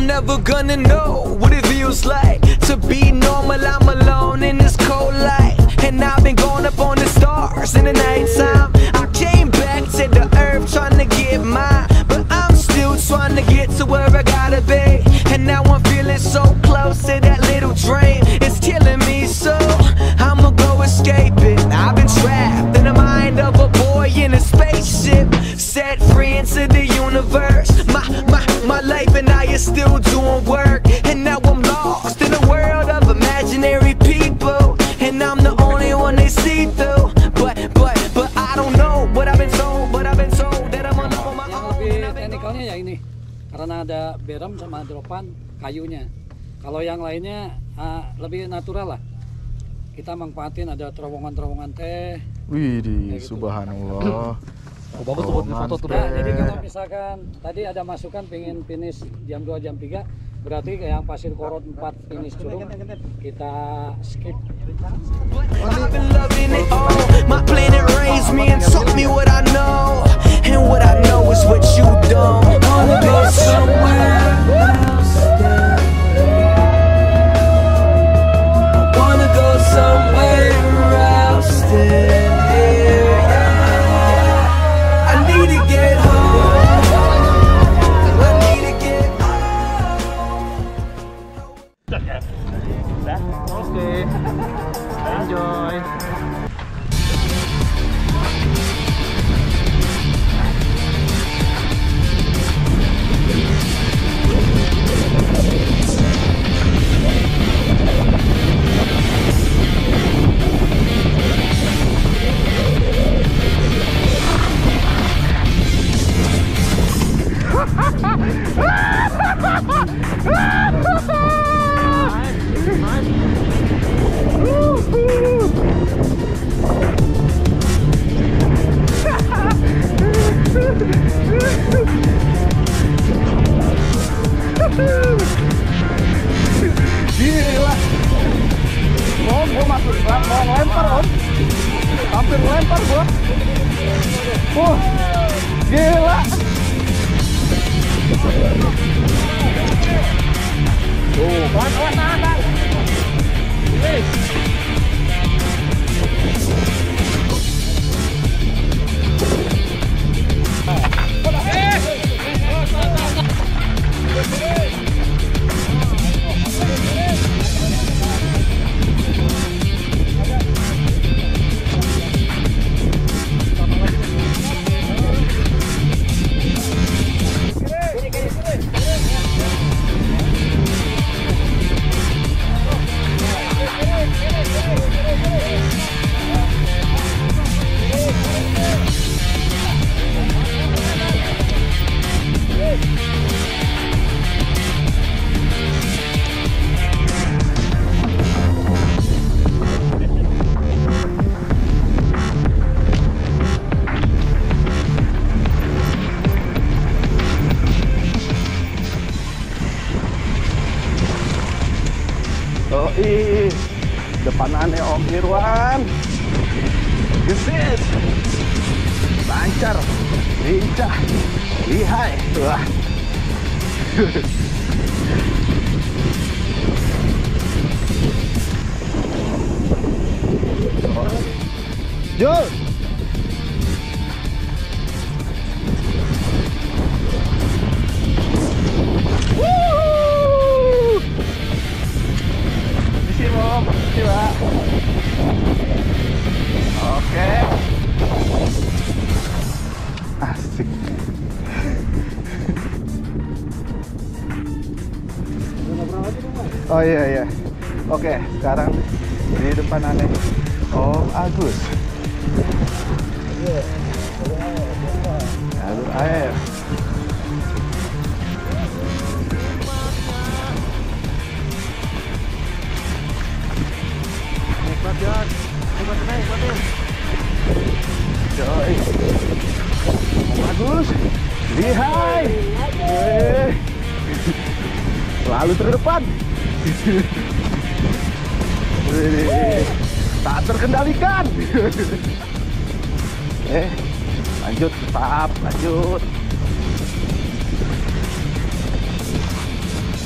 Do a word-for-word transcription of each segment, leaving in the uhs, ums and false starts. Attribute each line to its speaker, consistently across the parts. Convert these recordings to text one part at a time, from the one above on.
Speaker 1: I'm never gonna know what it feels like to be normal. I'm alone in this cold light, and I've been going up on the stars in the nighttime. I came back to the earth trying to get mine, but I'm still trying to get to where I gotta be. And now I'm feeling so close to that little dream. It's killing me, so I'ma go escape it. I've been trapped in the mind of a boy in a spaceship, set free into the universe. My, my, my life and I are still doing work, and now I'm lost in a world of imaginary people, and I'm the only one they see through. But, but, but I don't know what I've been told, but I've been told that I'm on my own.
Speaker 2: Yang lebih teknikalnya ya ini, karena ada berem sama dropan kayunya. Kalau yang lainnya uh, lebih natural lah. Kita manfaatin ada terowongan-terowongan teh.
Speaker 3: Wih,
Speaker 2: gitu.
Speaker 3: Subhanallah.
Speaker 4: Oh, bagus tuh buat foto tuh.
Speaker 2: Nah, jadi kalau misalkan tadi ada masukan pengen finish jam dua jam tiga, berarti yang pasir korot empat finish curug kita skip.
Speaker 1: I've been loving it all. My planet raised me and taught me what I know, and what I know is what you don't. Wanna go somewhere else. Wanna go somewhere else than here. I need to get home. I need to get home.
Speaker 4: Oke. Enjoy.
Speaker 3: Gila. Mau gua masuk, mau lempar om. Hampir lempar gua. Wah, gila. Tuh, pelan pelan tahan tahan. Oh ih, depanannya Om Irwan. Gesit, lancar, lincah, lihai. Wah. Jul. Oke. Asik. Oh iya iya. Oke, sekarang di depan aneh Om Agus. Jalur air. Nikmat ya. Nikmat naik, nikmatin. Joy. Bagus. Lihai. Selalu terdepan. Tak terkendalikan. Eh, lanjut, tetap lanjut.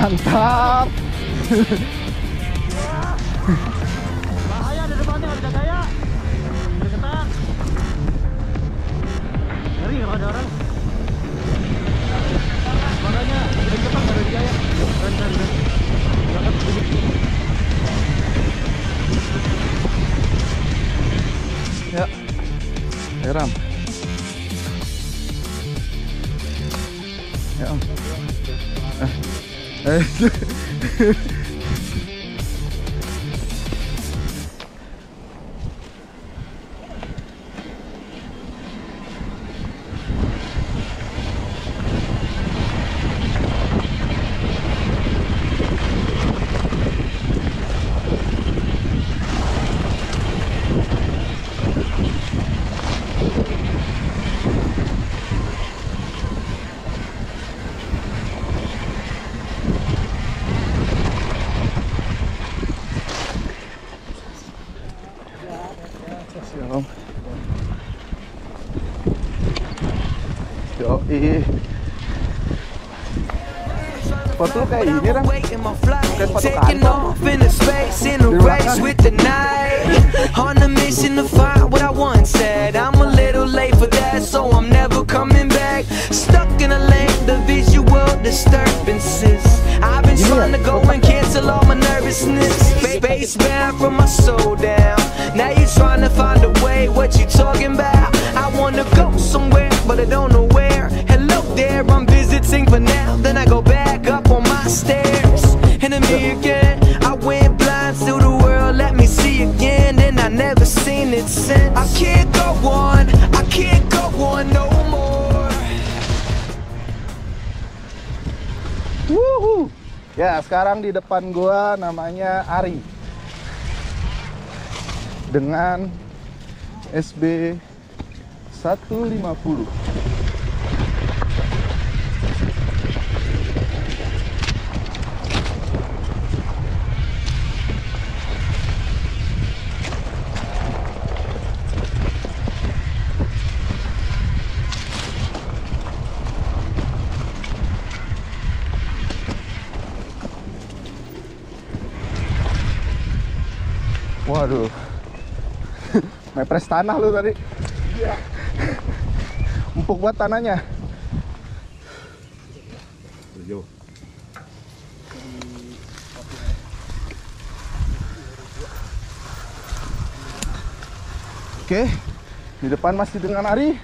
Speaker 3: Mantap.
Speaker 4: Bahaya di depannya, nggak bisa gaya. Bergetar. Ngeri kalau ada orang. Makanya udah cepat nggak ada gaya. Keren keren keren. Jangan begitu.
Speaker 3: Ya, Beram. Ya Om. Eh, eh. Ya Om. Yoi. Sepatu lu kayak ini, Ram. Kayak sepatu
Speaker 1: Taking
Speaker 3: kantor.
Speaker 1: off in the space in a race with the night. On a mission to find what I once said. I'm a little late for that, so I'm never coming back. Stuck in a lane, the visual disturbances. I've been trying to go and cancel all my nervousness. Space bound from my soul down. Now you're trying to find a way. What you talking about? I wanna go somewhere, but I don't know where. Hello there, I'm visiting for now. Then I go back up on my stairs. And then me again, I went blind to the world. Let me see again, and I never seen it since. I can't go on, I can't go on no more.
Speaker 3: Wuhu. Ya, sekarang di depan gua namanya Ari. Dengan S B seratus lima puluh. Waduh. Mepres tanah lu tadi. Iya. Empuk buat tanahnya. Oke, di depan masih dengan Ari.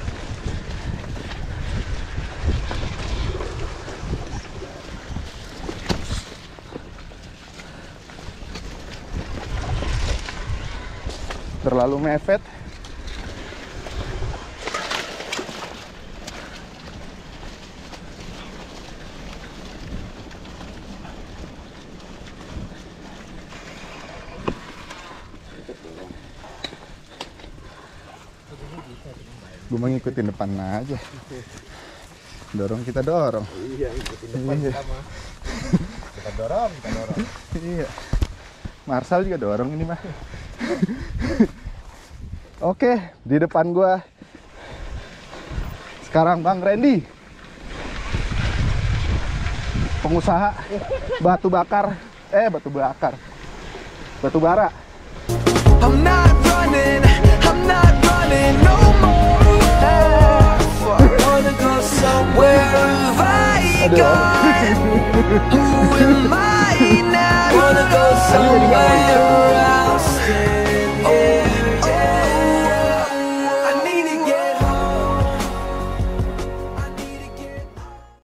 Speaker 3: Terlalu mepet. Gue mau ngikutin depan aja. Dorong kita dorong.
Speaker 5: Iya, ikutin depan
Speaker 3: Iya.
Speaker 5: sama. Kita dorong, kita dorong.
Speaker 3: Iya. Marsal juga dorong ini mah. Oke, di depan gua sekarang Bang Randy, pengusaha batu bakar, eh batu bakar, batu bara.
Speaker 1: I'm not running, I'm not running no more. I wanna go somewhere. Have I gone? Who am I?